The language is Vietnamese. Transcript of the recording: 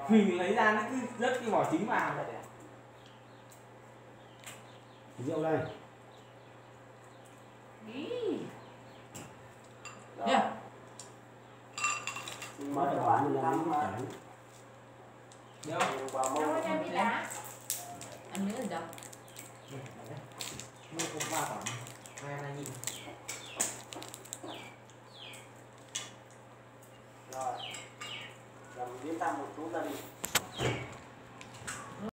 Mình lấy ra nó cứ rớt cái vỏ trứng vào. Rượu đây. Yeah. Mất các bạn mình làm cái chảy. Được. Đâu cho biết lá. Anh nhớ rồi. Mua cũng 3 quả. Hai nhịn. Rồi. Làm viết tăng một chút ra đi.